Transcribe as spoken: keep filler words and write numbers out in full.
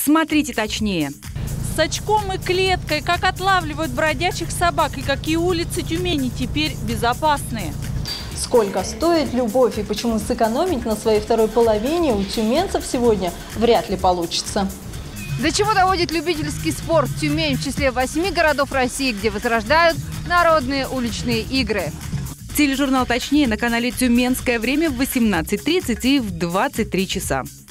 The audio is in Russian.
Смотрите точнее. С очком и клеткой, как отлавливают бродячих собак и какие улицы Тюмени теперь безопасные. Сколько стоит любовь и почему сэкономить на своей второй половине у тюменцев сегодня вряд ли получится. До чего доводит любительский спорт Тюмень в числе восьми городов России, где возрождают народные уличные игры? Тележурнал «Точнее» на канале «Тюменское время» в восемнадцать тридцать и в двадцать три часа.